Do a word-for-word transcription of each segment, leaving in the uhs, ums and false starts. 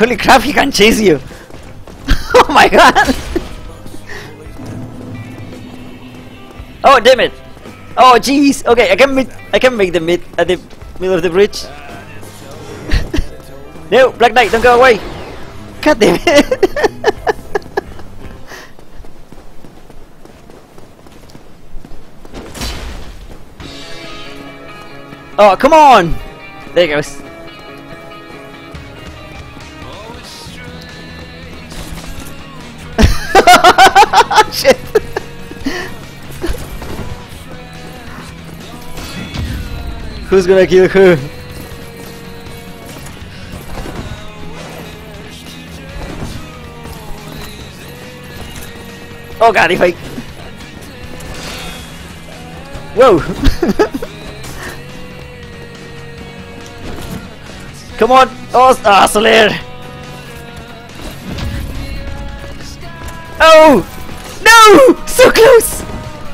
Holy crap, he can chase you! Oh my god! Oh damn it! Oh jeez! Okay, I can make I can make the mid at the middle of the bridge. No, Black Knight, don't go away! God damn it! Oh come on! There he goes. Shit! Who's gonna kill her? Oh god, if I... Whoa! Come on! Oh, ah, Soler! Oh! No! So close!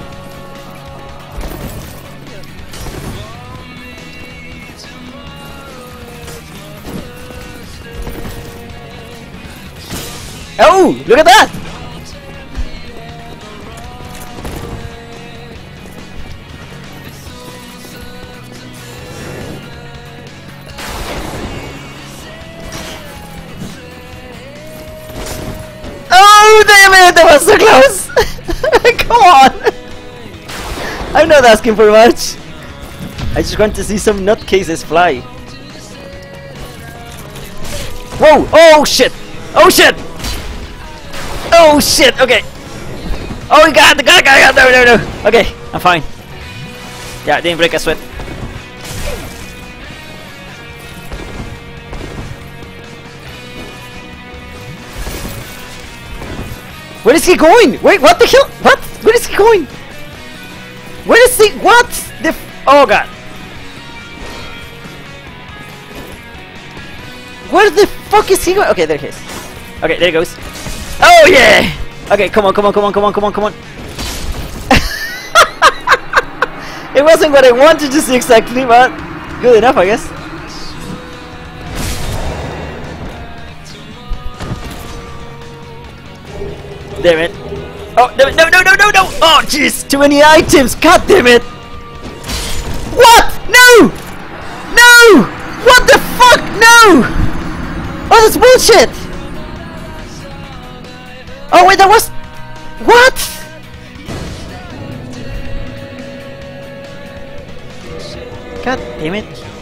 Oh! Look at that! Oh damn it! That was so close! Come on! I'm not asking for much. I just want to see some nutcases fly. Whoa! Oh shit! Oh shit! Oh shit! Okay. Oh god! God! God! God! No! No! No! Okay, I'm fine. Yeah, didn't break a sweat. Where is he going? Wait, what the hell? What? Where is he going? Where is he? What? The f oh god. Where the fuck is he going? Okay, there he is. Okay, there he goes. Oh yeah! Okay, come on, come on, come on, come on, come on, come on. It wasn't what I wanted to see exactly, but good enough, I guess. Damn it. Oh, no, no, no, no, no, no! Oh, jeez! Too many items! God damn it! What? No! No! What the fuck? No! Oh, that's bullshit! Oh, wait, that was... What? God damn it.